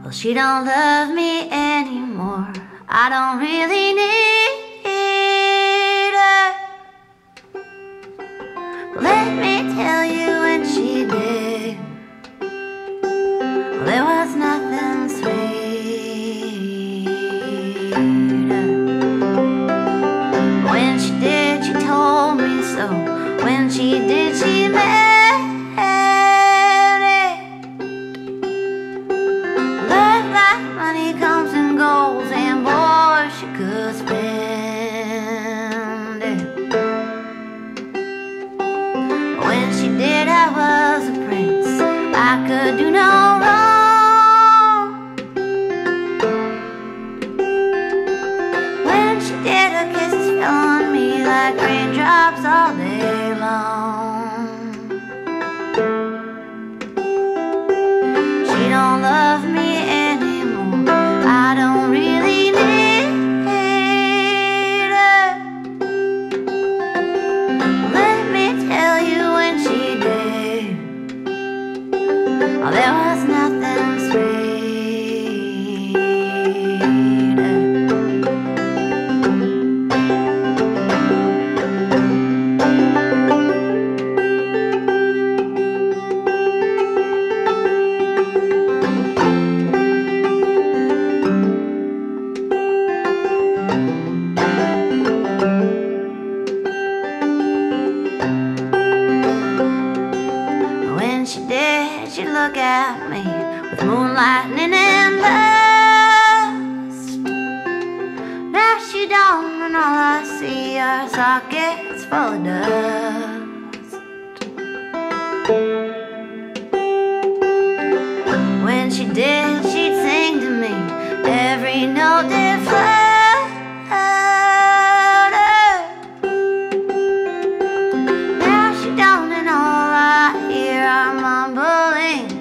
Well, she don't love me anymore. I don't really need her. But let me tell you, when she did, well, there was nothing sweeter. When she did, she told me so. When she did, she meant it. Love like money comes and goes, and boy, she could spend it. When she did, I was a prince. I could do no wrong. When she did, her kisses fell on me like raindrops all day long. She don't love me anymore. I don't really need her. Let me tell you, when she did, oh, there was nothing sweeter. When she did, she'd look at me with moonlightning and lust. Now she don't, and all I see are sockets full of dust. When she did, she'd sing to me, every note did flutter. Now she don't, and all I hear are mumbling